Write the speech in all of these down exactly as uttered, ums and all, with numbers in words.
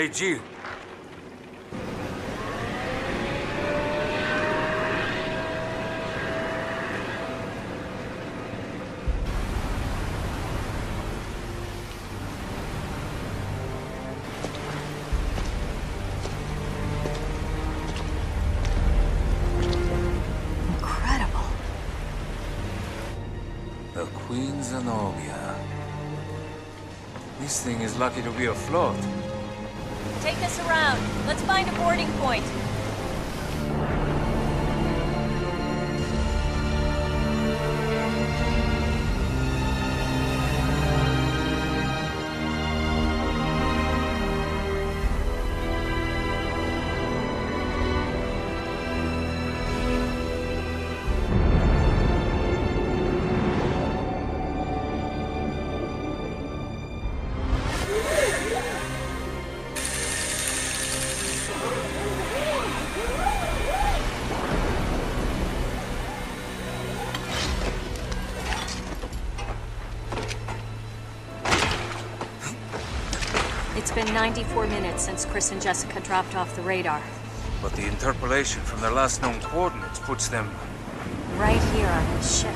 Hey, Jill. Incredible. The Queen Zenobia. This thing is lucky to be afloat. Take us around. Let's find a boarding point. It's been ninety-four minutes since Chris and Jessica dropped off the radar. But the interpolation from their last known coordinates puts them... Right here on this ship.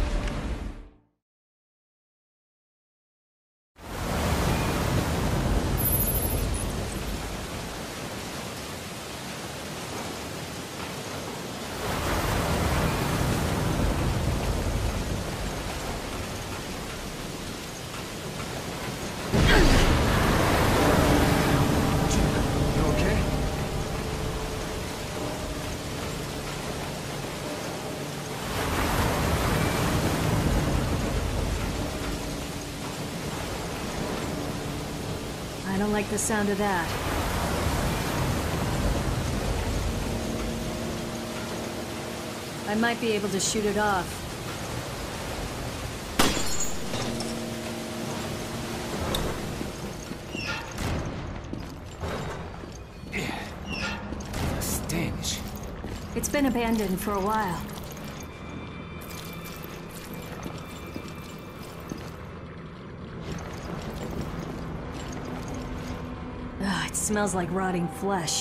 I don't like the sound of that. I might be able to shoot it off. The stench. It's been abandoned for a while. Ugh, it smells like rotting flesh.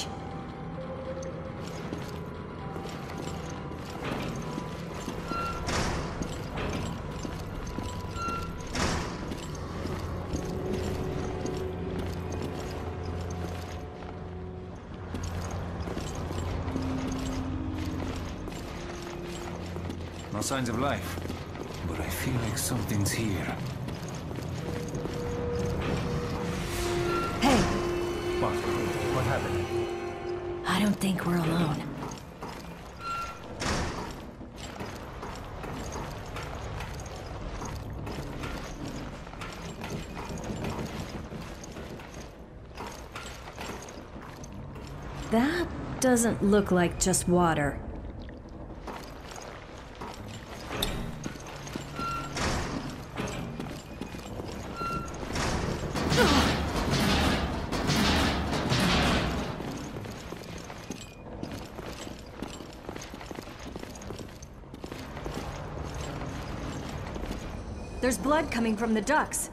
No signs of life. But I feel like something's here. Hey, What? What happened? I don't think we're alone. That doesn't look like just water. There's blood coming from the ducts.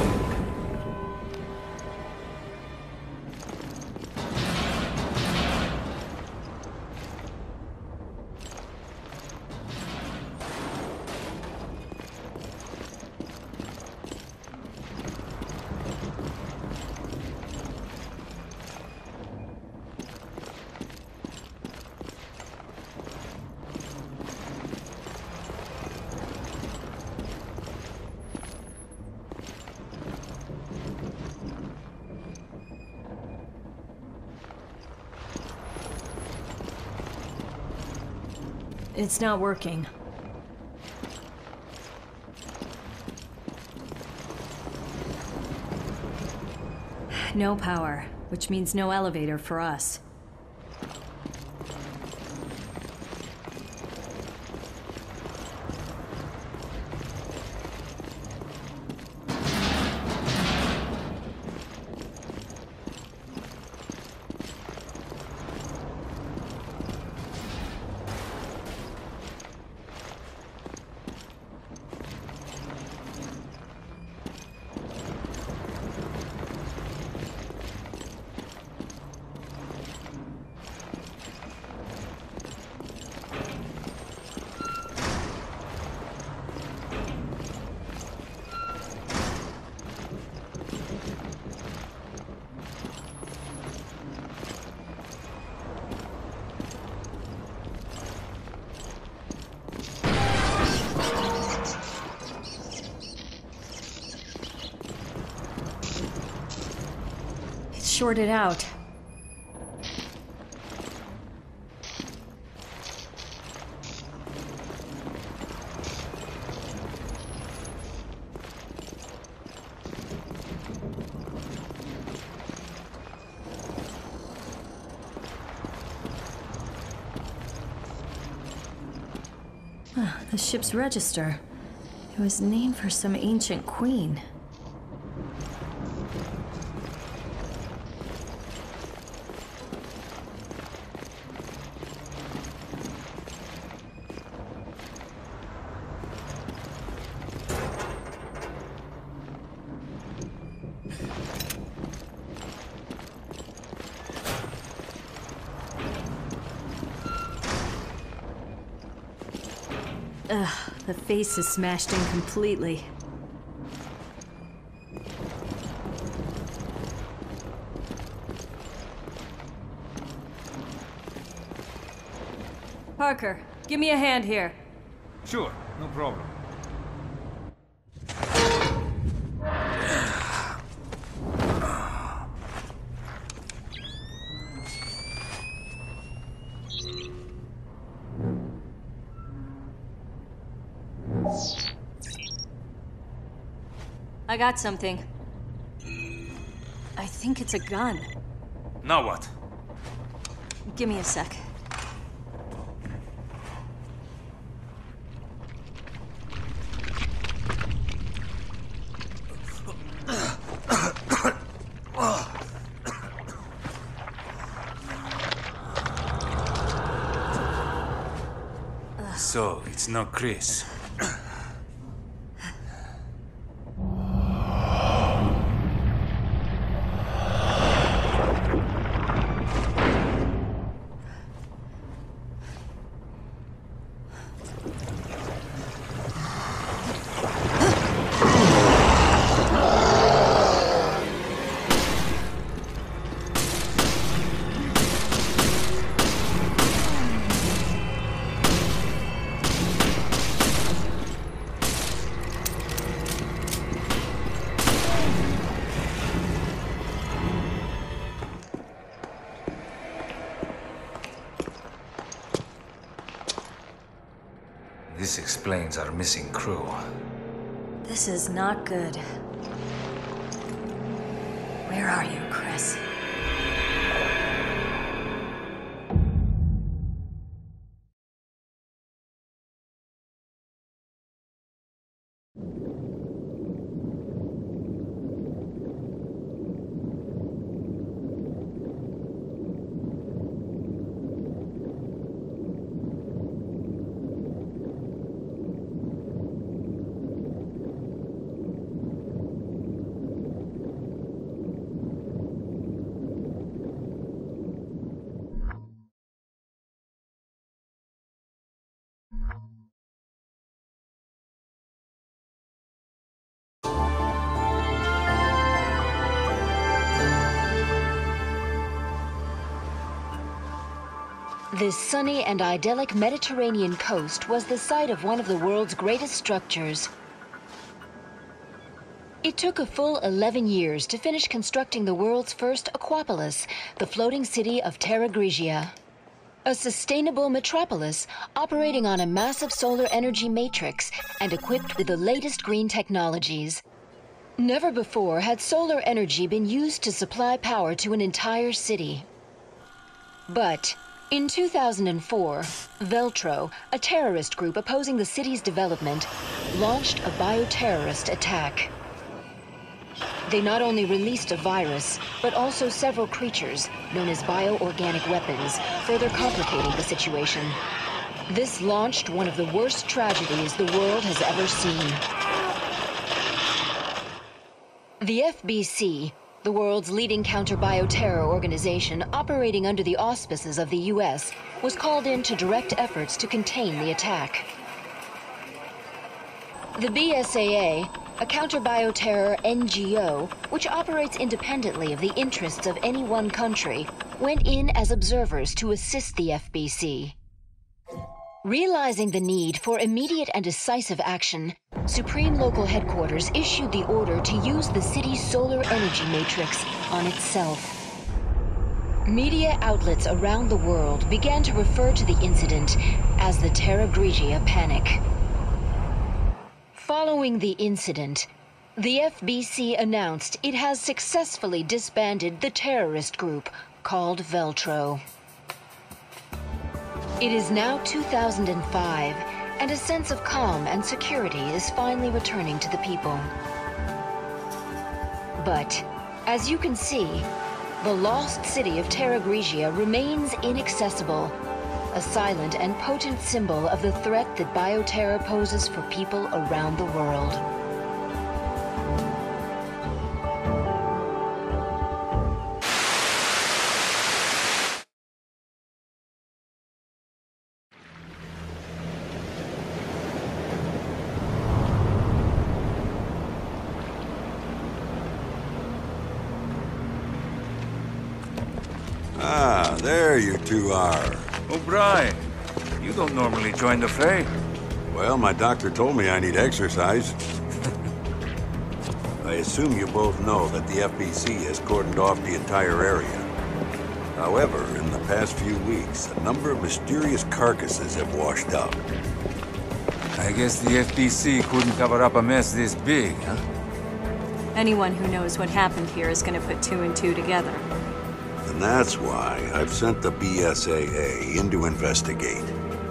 It's not working. No power, which means no elevator for us. shorted out. The ship's register. It was named for some ancient queen. Ugh, the face is smashed in completely. Parker, give me a hand here. Sure, no problem. I got something. I think it's a gun. Now what? Give me a sec. So, it's not Chris. This explains our missing crew. This is not good. Where are you, Chris? This sunny and idyllic Mediterranean coast was the site of one of the world's greatest structures. It took a full eleven years to finish constructing the world's first Aquapolis, the floating city of Terra Grigia. A sustainable metropolis operating on a massive solar energy matrix and equipped with the latest green technologies. Never before had solar energy been used to supply power to an entire city. But in two thousand four, Veltro, a terrorist group opposing the city's development, launched a bioterrorist attack. They not only released a virus, but also several creatures, known as bioorganic weapons, further complicating the situation. This launched one of the worst tragedies the world has ever seen. The F B C, the world's leading counter-bioterror organization operating under the auspices of the U S, was called in to direct efforts to contain the attack. The B S A A, a counter-bioterror N G O, which operates independently of the interests of any one country, went in as observers to assist the F B C. Realizing the need for immediate and decisive action, Supreme Local Headquarters issued the order to use the city's solar energy matrix on itself. Media outlets around the world began to refer to the incident as the Terra Grigia Panic. Following the incident, the F B C announced it has successfully disbanded the terrorist group called Veltro. It is now two thousand five, and a sense of calm and security is finally returning to the people. But, as you can see, the lost city of Terra Grigia remains inaccessible, a silent and potent symbol of the threat that Bioterra poses for people around the world. Ah, there you two are. O'Brien, you don't normally join the fray. Well, my doctor told me I need exercise. I assume you both know that the F B C has cordoned off the entire area. However, in the past few weeks, a number of mysterious carcasses have washed up. I guess the F B C couldn't cover up a mess this big, huh? Anyone who knows what happened here is going to put two and two together. And that's why I've sent the B S A A in to investigate.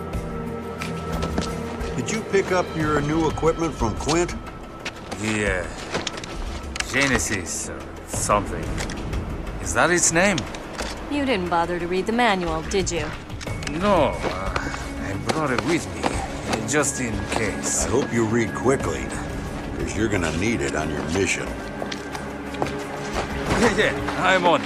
Did you pick up your new equipment from Quint? The, uh, Genesis or something. Is that its name? You didn't bother to read the manual, did you? No, uh, I brought it with me, uh, just in case. I hope you read quickly, because you're gonna need it on your mission. Yeah, I'm on it.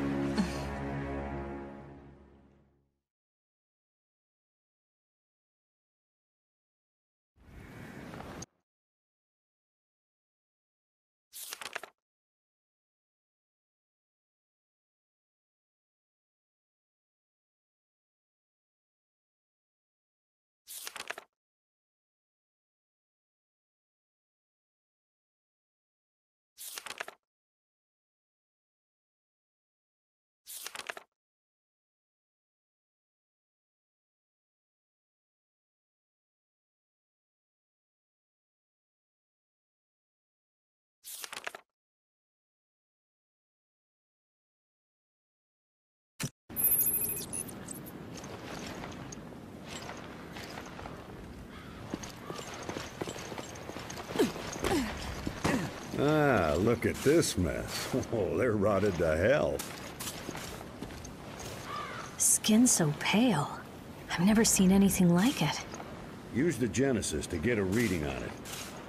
Ah, look at this mess. Oh, they're rotted to hell. Skin so pale. I've never seen anything like it. Use the Genesis to get a reading on it.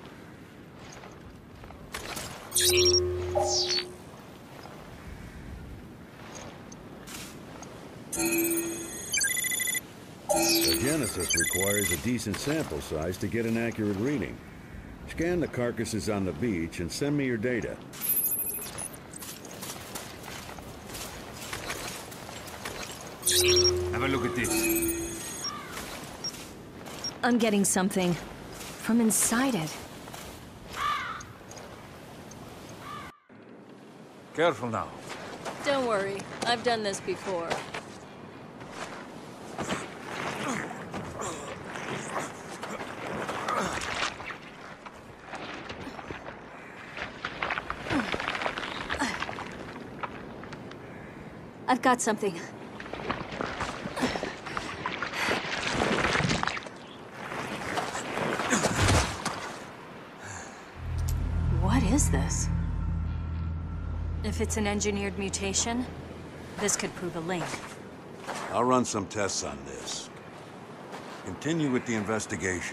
The Genesis requires a decent sample size to get an accurate reading. Scan the carcasses on the beach and send me your data. Have a look at this. I'm getting something from inside it. Careful now. Don't worry, I've done this before. I've got something. What is this? If it's an engineered mutation, this could prove a link. I'll run some tests on this. Continue with the investigation.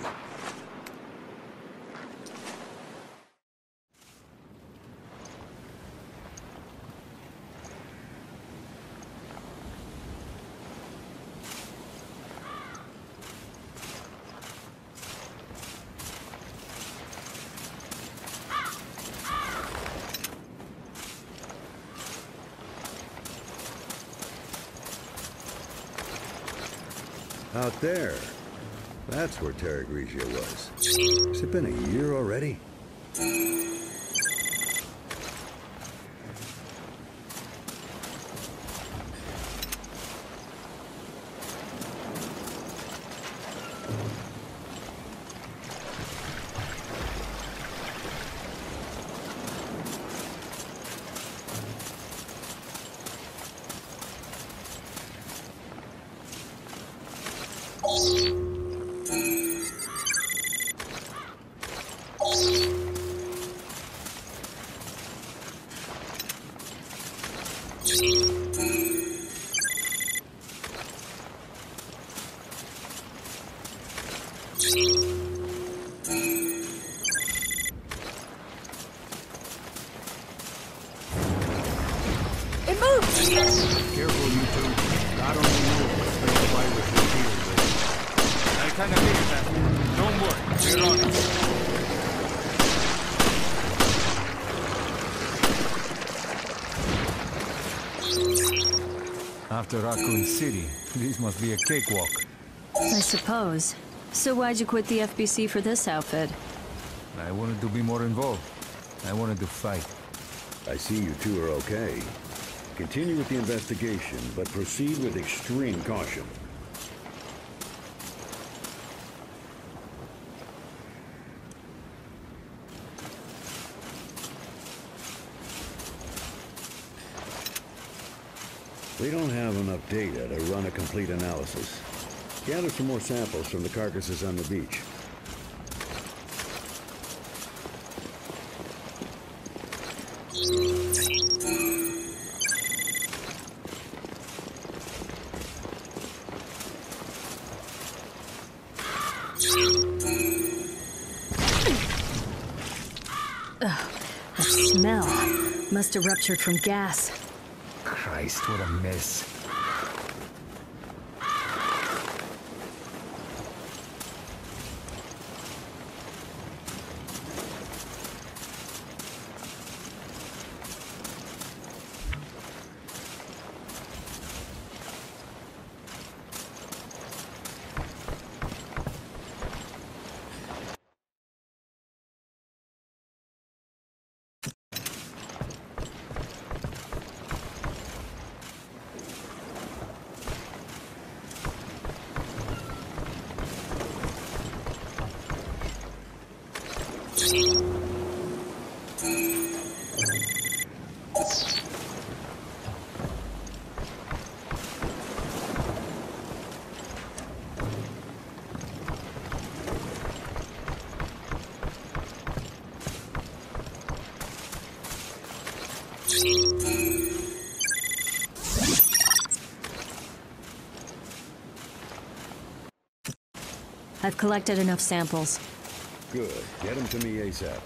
Out there. That's where Terra Grigia was. Has it been a year already? It moves! Careful, you two. God only knows what's been the virus is dealing with. I kinda figured that. Don't worry, we're on it. After Raccoon City, this must be a cakewalk. I suppose. So why'd you quit the F B C for this outfit? I wanted to be more involved. I wanted to fight. I see you two are okay. Continue with the investigation, but proceed with extreme caution. We don't have enough data to run a complete analysis. Gather some more samples from the carcasses on the beach. Ugh, the smell. Must have ruptured from gas. Christ, what a mess. I've collected enough samples. Good. Get them to me ASAP.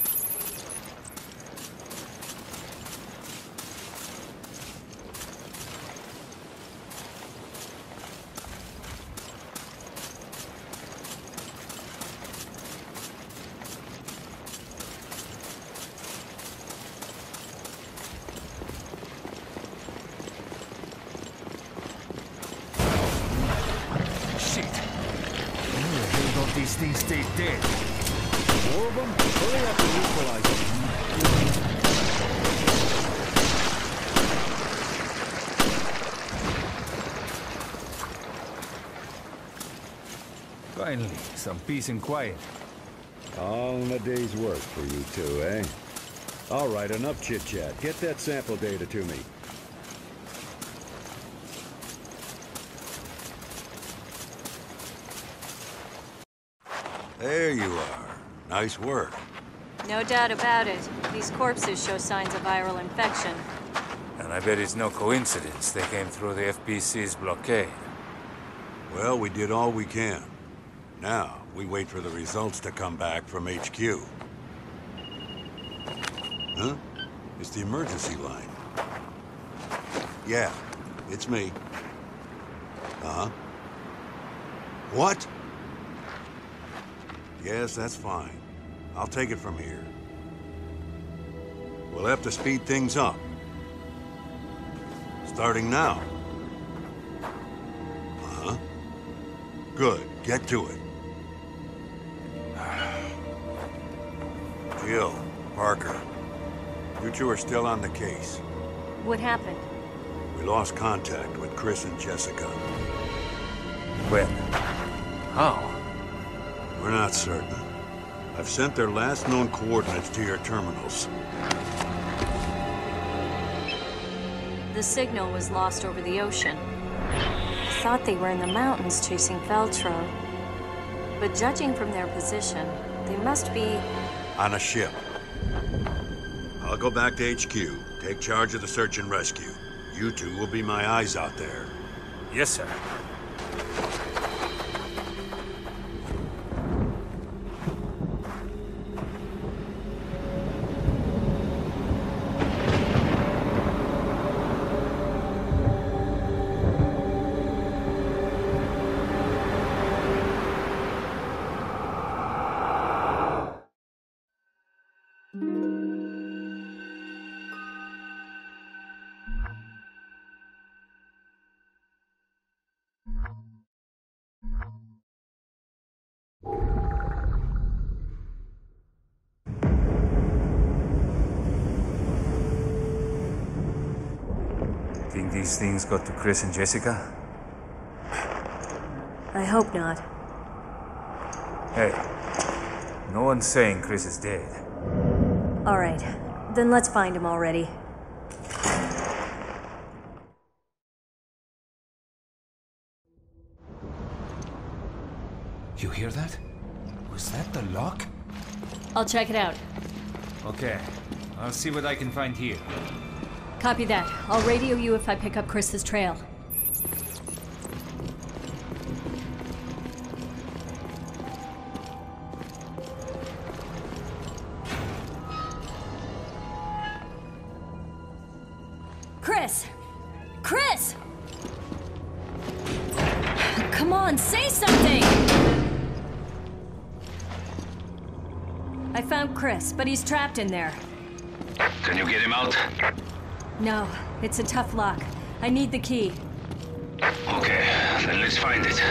These things stay dead. More of them? Hurry up and neutralize them. Finally, some peace and quiet. All in a day's work for you two, eh? All right, enough chit-chat. Get that sample data to me. There you are. Nice work. No doubt about it. These corpses show signs of viral infection. And I bet it's no coincidence they came through the F B C's blockade. Well, we did all we can. Now, we wait for the results to come back from H Q. Huh? It's the emergency line. Yeah, it's me. Uh-huh. What? Yes, that's fine. I'll take it from here. We'll have to speed things up. Starting now. Uh-huh. Good. Get to it. Jill, Parker, you two are still on the case. What happened? We lost contact with Chris and Jessica. When? How? We're not certain. I've sent their last known coordinates to your terminals. The signal was lost over the ocean. I thought they were in the mountains chasing Veltro. But judging from their position, they must be... on a ship. I'll go back to H Q, take charge of the search and rescue. You two will be my eyes out there. Yes, sir. Think these things got to Chris and Jessica? I hope not. Hey, no one's saying Chris is dead. Alright, then let's find him already. You hear that? Was that the lock? I'll check it out. Okay, I'll see what I can find here. Copy that. I'll radio you if I pick up Chris's trail. Chris! Chris! Come on, say something! I found Chris, but he's trapped in there. Can you get him out? No, it's a tough lock. I need the key. Okay, then let's find it.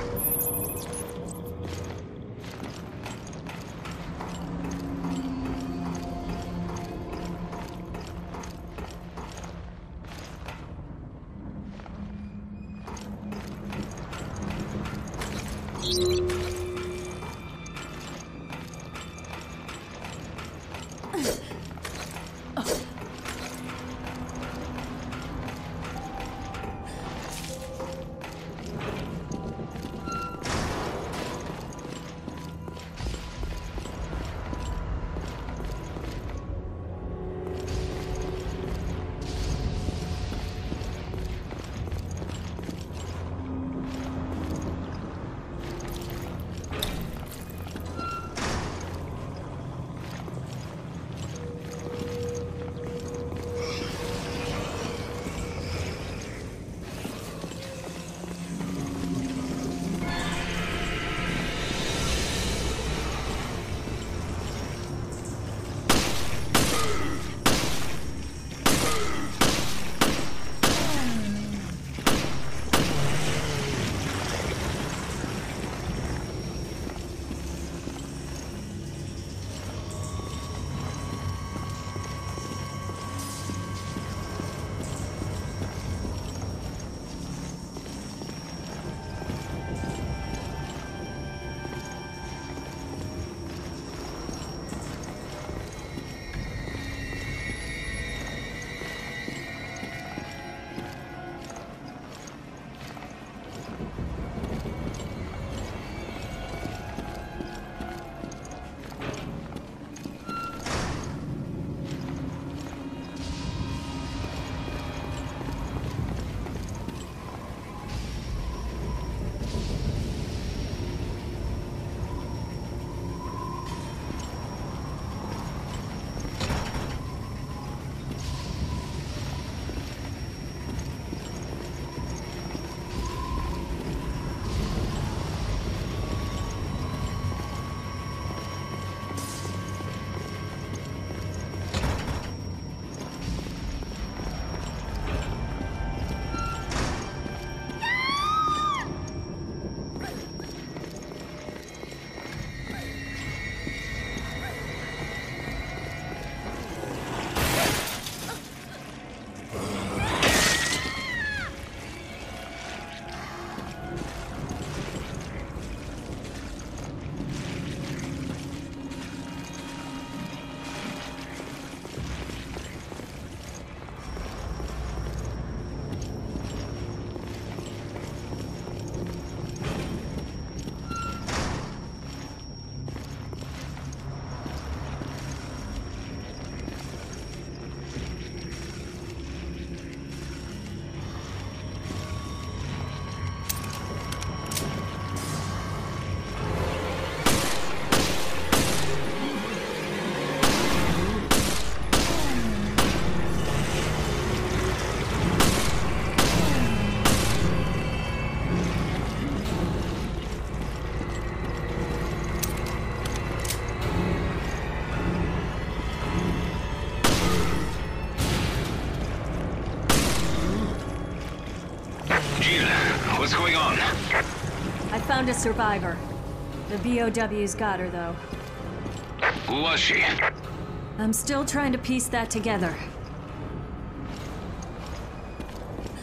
What's going on? I found a survivor. The B O Ws got her, though. Who was she? I'm still trying to piece that together.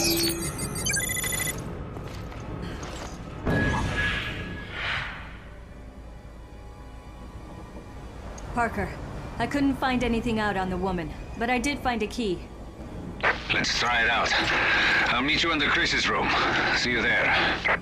Parker, I couldn't find anything out on the woman, but I did find a key. Let's try it out. I'll meet you in the Chris's room. See you there.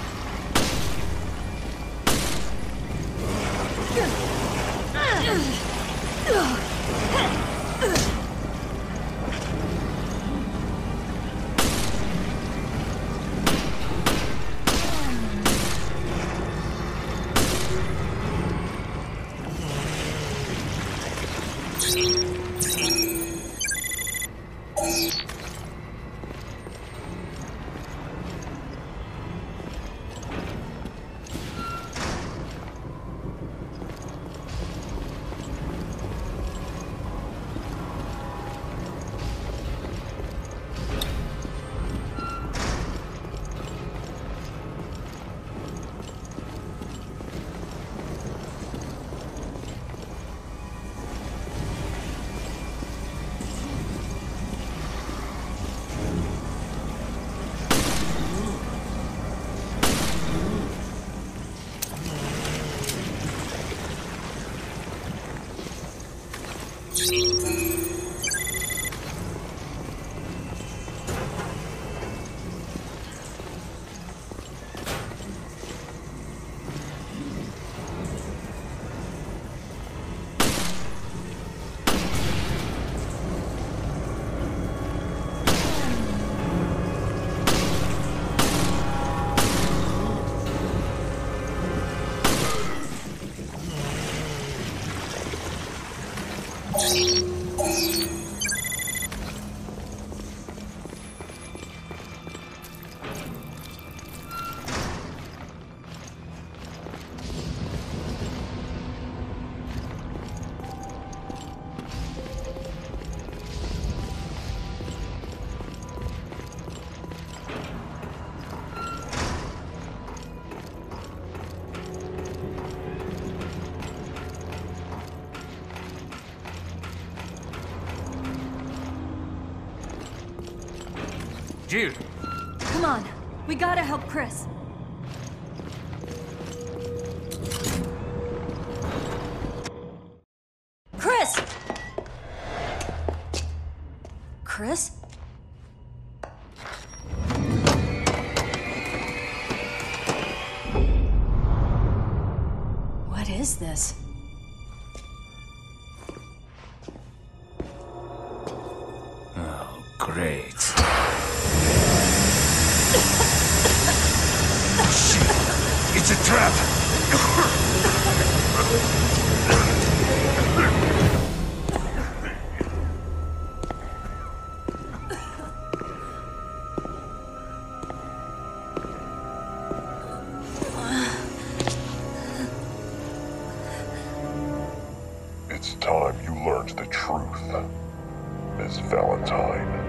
Ugh. Jill. Come on. We gotta help Chris. Chris! Chris? What is this? Oh, great. Shit! It's a trap! It's time you learned the truth, Miss Valentine.